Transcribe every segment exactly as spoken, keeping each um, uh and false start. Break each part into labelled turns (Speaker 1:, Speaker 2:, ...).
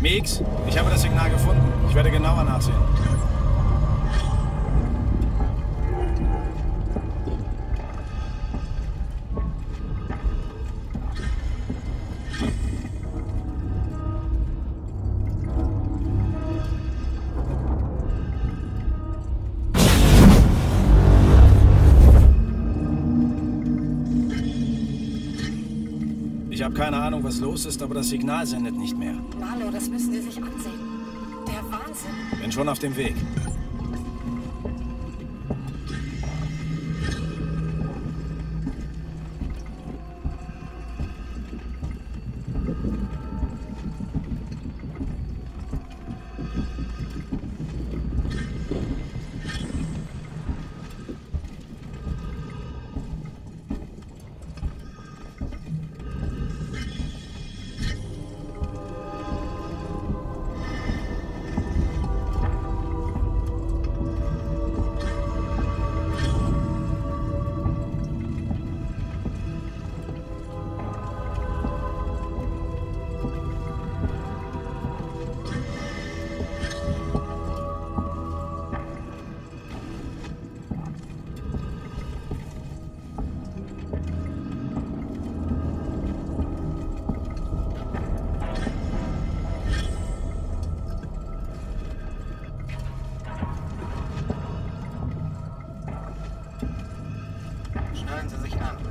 Speaker 1: Meeks, ich habe das Signal gefunden. Ich werde genauer nachsehen. Ich habe keine Ahnung, was los ist, aber das Signal sendet nicht mehr.
Speaker 2: Marlo, das müssen Sie sich ansehen. Der Wahnsinn.
Speaker 1: Bin schon auf dem Weg.
Speaker 2: Schnallen Sie sich an.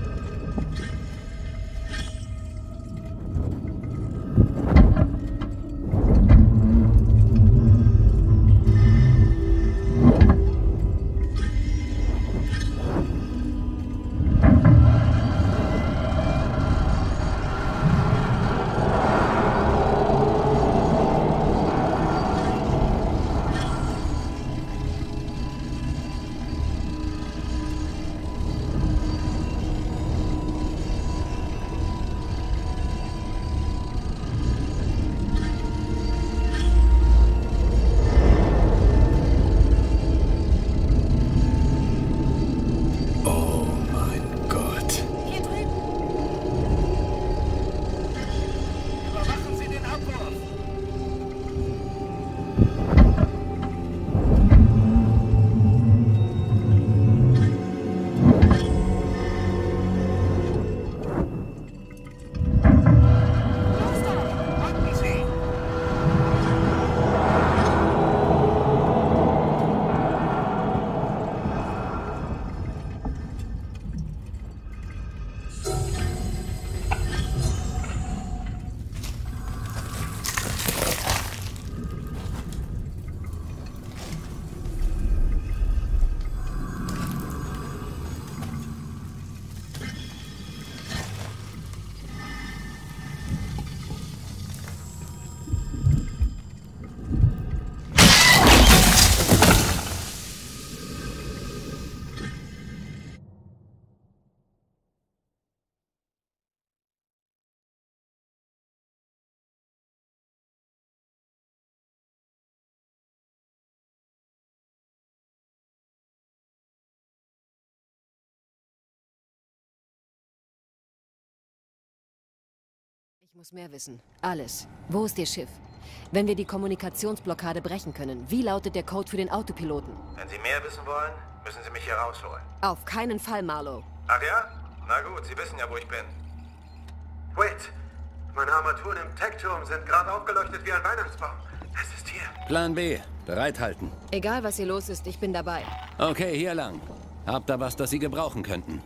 Speaker 3: Ich muss mehr wissen. Alles. Wo ist Ihr Schiff? Wenn wir die Kommunikationsblockade brechen können, wie lautet der Code für den Autopiloten?
Speaker 4: Wenn Sie mehr wissen wollen, müssen Sie mich hier rausholen.
Speaker 3: Auf keinen Fall, Marlo.
Speaker 4: Ach ja? Na gut, Sie wissen ja, wo ich bin. Wait! Meine Armaturen im Tech-Turm sind gerade aufgeleuchtet wie ein Weihnachtsbaum. Es ist hier.
Speaker 5: Plan B. Bereithalten.
Speaker 3: Egal, was hier los ist, ich bin dabei.
Speaker 5: Okay, hier lang. Habt da was, das Sie gebrauchen könnten?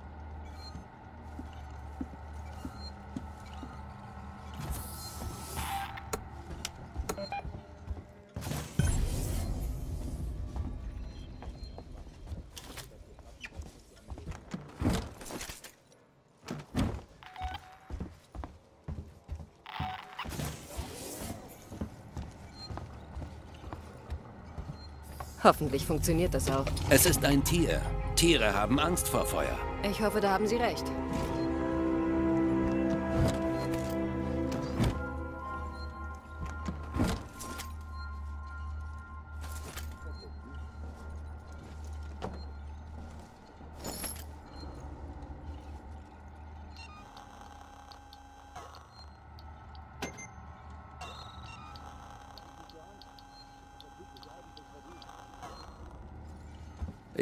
Speaker 3: Hoffentlich funktioniert das auch.
Speaker 5: Es ist ein Tier. Tiere haben Angst vor Feuer.
Speaker 3: Ich hoffe, da haben Sie recht.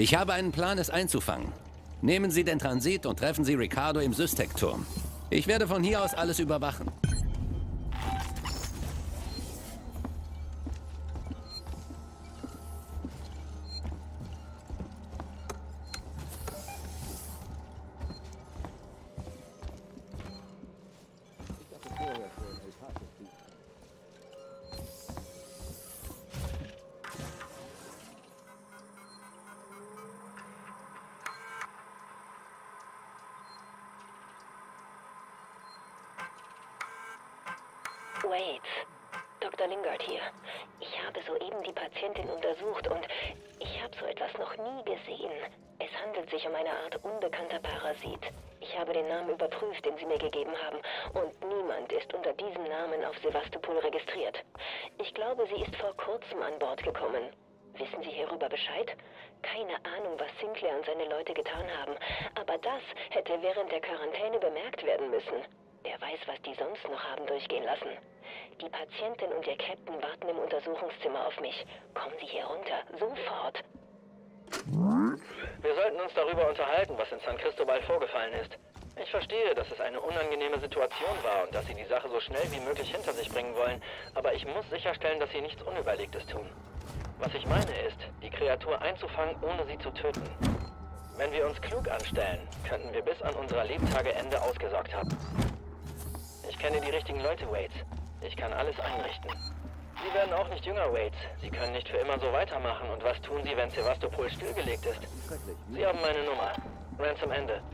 Speaker 5: Ich habe einen Plan, es einzufangen. Nehmen Sie den Transit und treffen Sie Ricardo im Systec-Turm. Ich werde von hier aus alles überwachen.
Speaker 6: Wait, Doktor Lingard hier. Ich habe soeben die Patientin untersucht und ich habe so etwas noch nie gesehen. Es handelt sich um eine Art unbekannter Parasit. Ich habe den Namen überprüft, den Sie mir gegeben haben, und niemand ist unter diesem Namen auf Sevastopol registriert. Ich glaube, sie ist vor kurzem an Bord gekommen. Wissen Sie hierüber Bescheid? Keine Ahnung, was Sinclair und seine Leute getan haben, aber das hätte während der Quarantäne bemerkt werden müssen. Wer weiß, was die sonst noch haben durchgehen lassen. Die Patientin und ihr Captain warten im Untersuchungszimmer auf mich. Kommen Sie hier runter, sofort.
Speaker 7: Wir sollten uns darüber unterhalten, was in San Cristobal vorgefallen ist. Ich verstehe, dass es eine unangenehme Situation war und dass Sie die Sache so schnell wie möglich hinter sich bringen wollen, aber ich muss sicherstellen, dass Sie nichts Unüberlegtes tun. Was ich meine ist, die Kreatur einzufangen, ohne sie zu töten. Wenn wir uns klug anstellen, könnten wir bis an unser Lebtageende ausgesorgt haben. Ich kenne die richtigen Leute, Waits. Ich kann alles einrichten. Sie werden auch nicht jünger, Waits. Sie können nicht für immer so weitermachen. Und was tun Sie, wenn Sevastopol stillgelegt ist? Sie haben meine Nummer. Ransom Ende.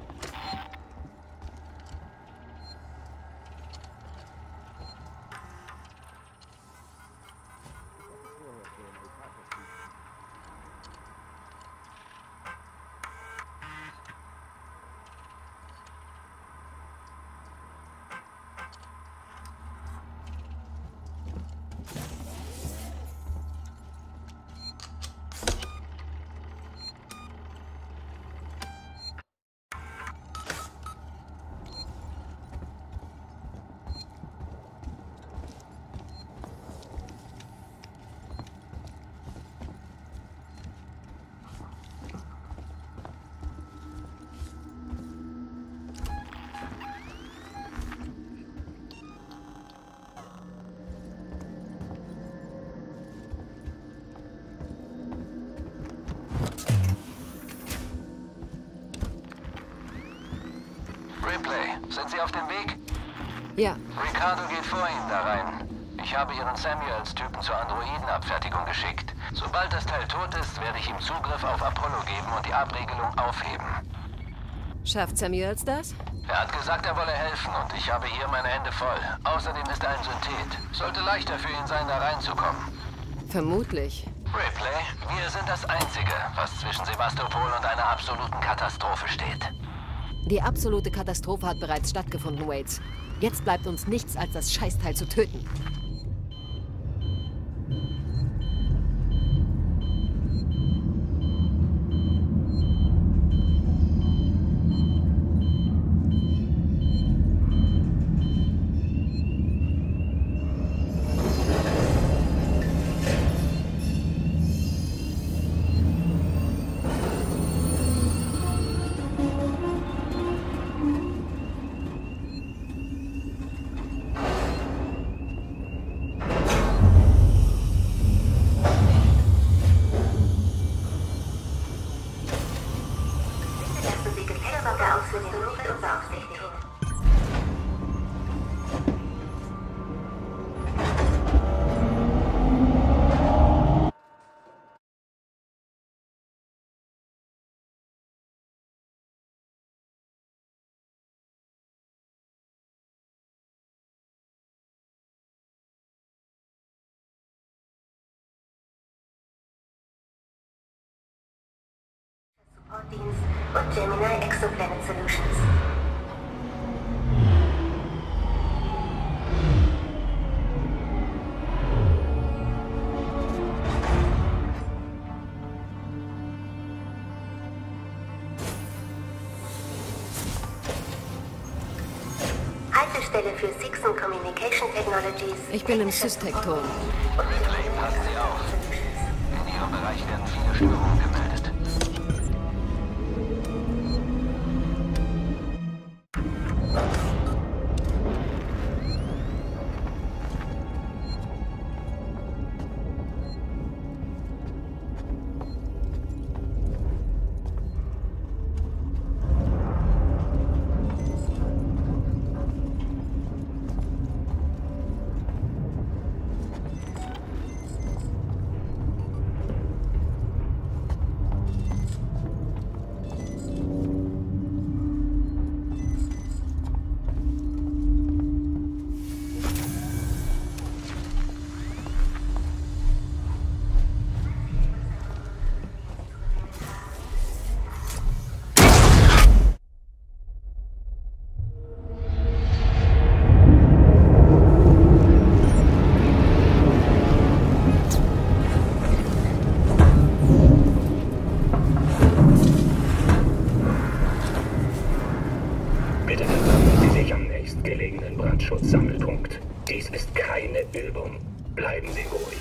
Speaker 8: Ripley, sind Sie auf dem Weg?
Speaker 3: Ja.
Speaker 8: Ricardo geht vor Ihnen da rein. Ich habe Ihren Samuels-Typen zur Androidenabfertigung geschickt. Sobald das Teil tot ist, werde ich ihm Zugriff auf Apollo geben und die Abregelung aufheben.
Speaker 3: Schafft Samuels das?
Speaker 8: Er hat gesagt, er wolle helfen und ich habe hier meine Hände voll. Außerdem ist er ein Synthet. Sollte leichter für ihn sein, da reinzukommen.
Speaker 3: Vermutlich.
Speaker 8: Ripley, wir sind das Einzige, was zwischen Sevastopol und einer absoluten Katastrophe steht.
Speaker 3: Die absolute Katastrophe hat bereits stattgefunden, Waits. Jetzt bleibt uns nichts, als das Scheißteil zu töten.
Speaker 9: Supportdienst und Gemini Exoplanet Solutions. Haltestelle für Sixon Communication Technologies.
Speaker 3: Ich bin im Systec-Turm.
Speaker 8: Ripley, passen Sie auf. In Ihrem Bereich werden viele Störungen gemeldet.
Speaker 10: Grenzschutzsammelpunkt. Dies ist keine Übung. Bleiben Sie ruhig.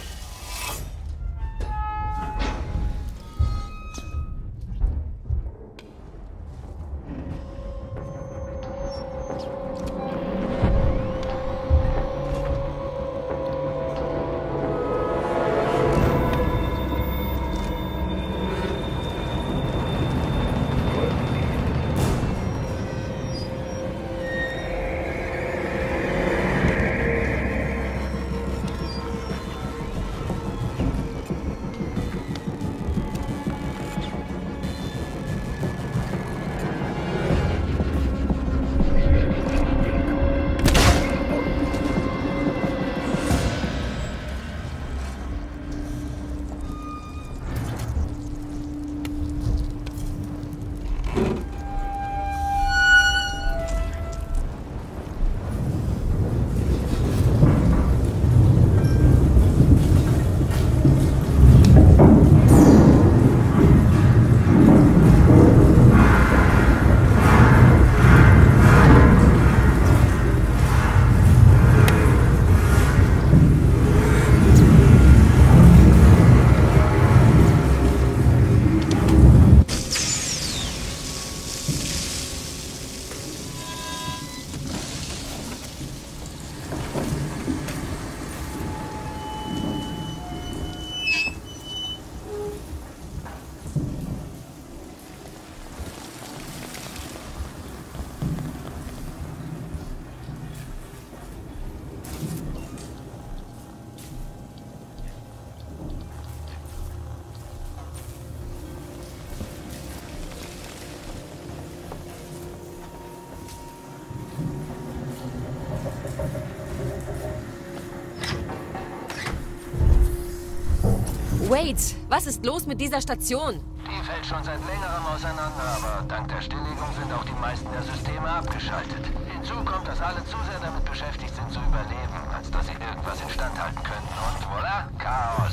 Speaker 3: Wade, was ist los mit dieser Station?
Speaker 8: Die fällt schon seit längerem auseinander, aber dank der Stilllegung sind auch die meisten der Systeme abgeschaltet. Hinzu kommt, dass alle zu sehr damit beschäftigt sind zu überleben, als dass sie irgendwas instand halten könnten. Und voilà, Chaos.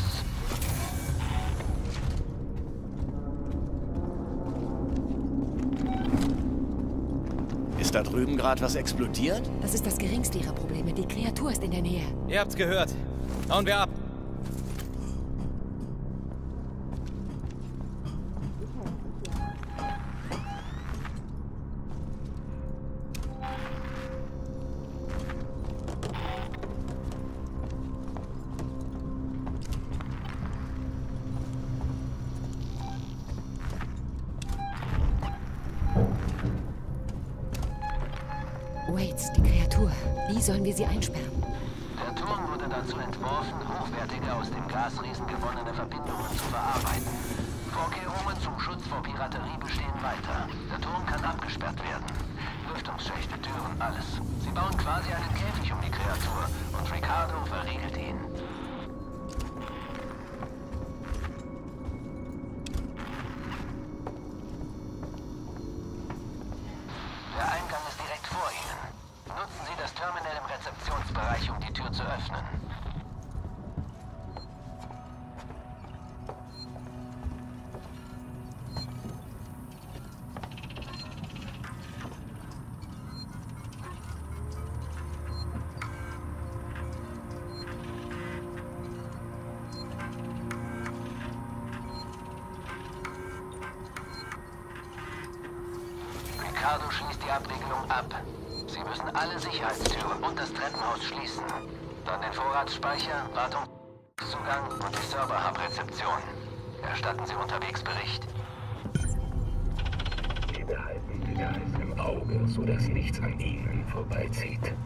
Speaker 1: Ist da drüben gerade was explodiert?
Speaker 3: Das ist das geringste ihrer Probleme. Die Kreatur ist in der Nähe.
Speaker 11: Ihr habt's gehört. Hauen wir ab.
Speaker 3: Wade, die Kreatur. Wie sollen wir sie einsperren?
Speaker 8: Der Turm wurde dazu entworfen, hochwertige aus dem Gasriesen gewonnene Verbindungen zu verarbeiten. Vorkehrungen zum Schutz vor Piraterie bestehen weiter. Der Turm kann abgesperrt werden. Lüftungsschächte, Türen, alles. Sie bauen quasi einen Käfig um die Kreatur und Ricardo verriegelt ihn. Der Eingang ist direkt vor Ihnen. Nutzen Sie das Terminal im Rezeptionsbereich, um die Tür zu öffnen. Ricardo schließt die Abriegelung ab. Sie müssen alle Sicherheitstüren und das Treppenhaus schließen. Dann den Vorratsspeicher, Wartungszugang und die Server-Hub-Rezeption. Erstatten Sie unterwegs Bericht.
Speaker 10: Sie behalten Details im Auge, sodass nichts an Ihnen vorbeizieht.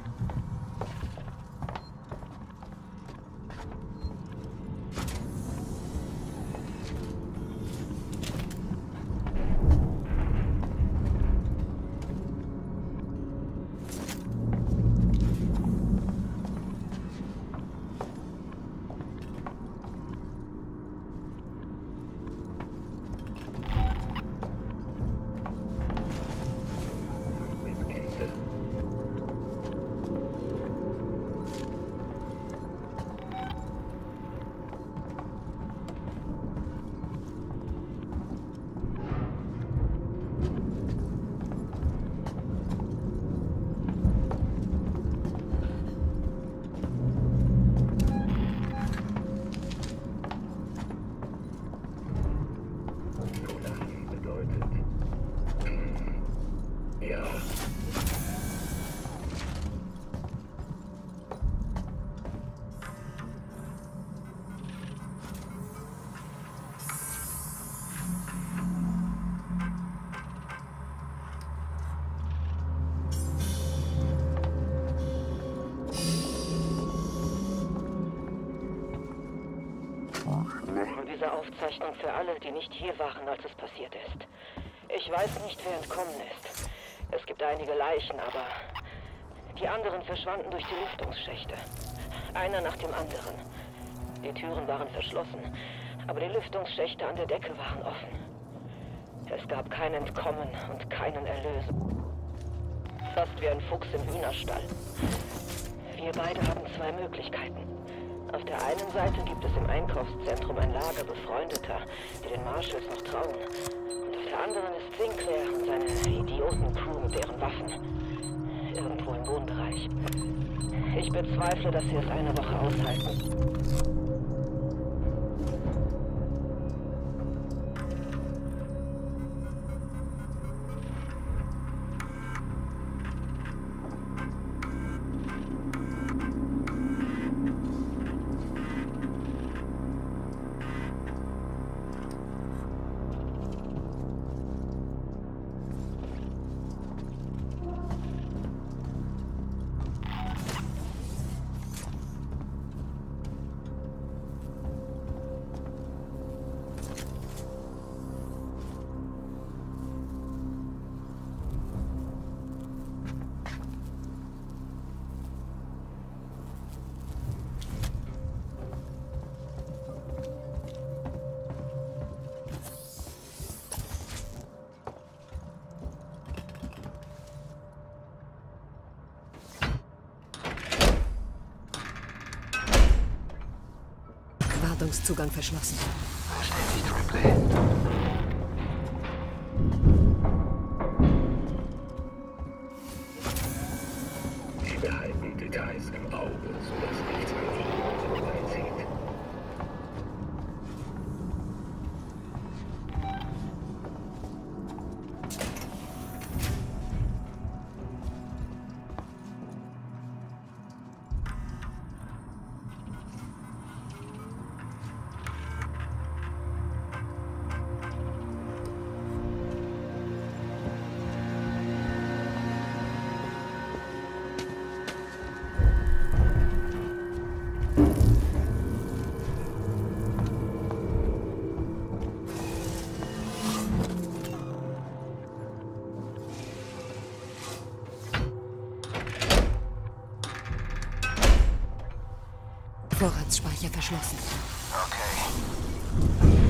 Speaker 10: Ja.
Speaker 6: Diese Aufzeichnung für alle, die nicht hier waren, als es passiert ist. Ich weiß nicht, wer entkommen ist. Es gibt einige Leichen, aber die anderen verschwanden durch die Lüftungsschächte. Einer nach dem anderen. Die Türen waren verschlossen, aber die Lüftungsschächte an der Decke waren offen. Es gab kein Entkommen und keinen Erlös. Fast wie ein Fuchs im Hühnerstall. Wir beide haben zwei Möglichkeiten. Auf der einen Seite gibt es im Einkaufszentrum ein Lager Befreundeter, die den Marshalls noch trauen. Und auf der anderen ist Sinclair und seine Idioten-Crew mit deren Waffen. Irgendwo im Wohnbereich. Ich bezweifle, dass sie es eine Woche aushalten.
Speaker 3: Zugang verschlossen.
Speaker 8: Bestätigt, Ripley.
Speaker 10: Sie behalten Details im Auge, sodass nichts an ihnen vorbeizieht.
Speaker 3: Vorratsspeicher verschlossen.
Speaker 8: Okay.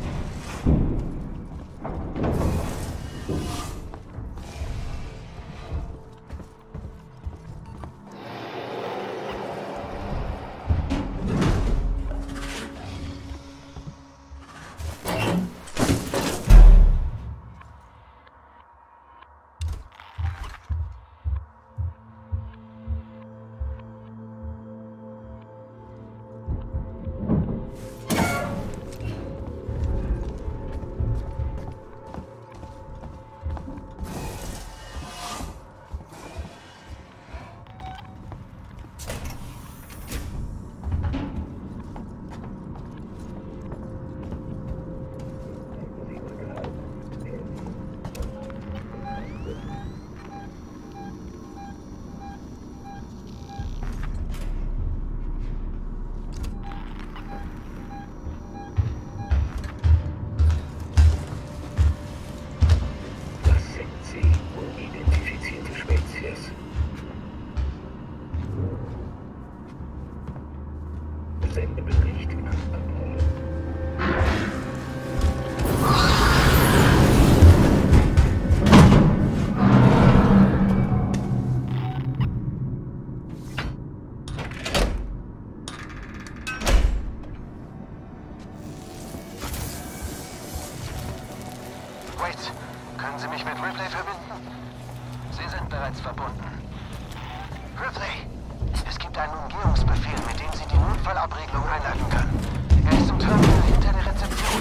Speaker 8: Wait, können Sie mich mit Ripley verbinden? Sie sind bereits verbunden. Ripley, es gibt einen Umgehungsbefehl, mit dem Sie die Notfallabregelung einleiten können. Er ist im Terminal hinter der Rezeption.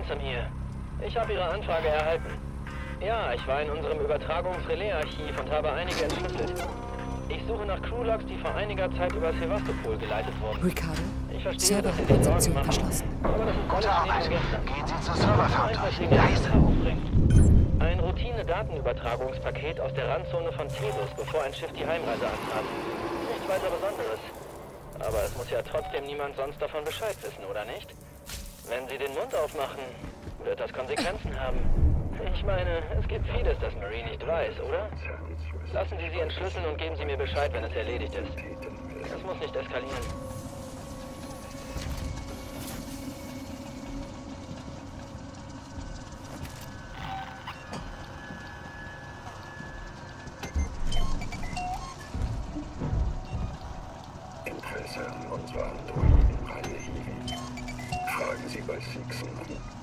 Speaker 7: Ransom hier. Ich habe Ihre Anfrage erhalten. Ja, ich war in unserem Übertragungsrelais-Archiv und habe einige entschlüsselt. Ich suche nach Crewlogs, die vor einiger Zeit über Sevastopol geleitet wurden.
Speaker 3: Ricardo,
Speaker 7: ich verstehe, dass Sie sich Sorgen
Speaker 3: Serverkonzeption
Speaker 7: machen.
Speaker 3: verschlossen.
Speaker 7: Aber das ist
Speaker 8: Gute
Speaker 7: alles
Speaker 8: Arbeit.
Speaker 7: neben gestern.
Speaker 8: Gehen Sie zur Serverfarm. Leise.
Speaker 7: Ein Routine-Datenübertragungspaket aus der Randzone von Thesos, bevor ein Schiff die Heimreise antrat. Nichts weiter Besonderes. Aber es muss ja trotzdem niemand sonst davon Bescheid wissen, oder nicht? Wenn Sie den Mund aufmachen, wird das Konsequenzen haben. Ich meine, es gibt vieles, das Marie nicht weiß, oder? Lassen Sie sie entschlüsseln und geben Sie mir Bescheid, wenn es erledigt ist. Es muss nicht eskalieren.
Speaker 10: Interesse an unserer Androiden alle ewig. Fragen Sie bei Sixen an.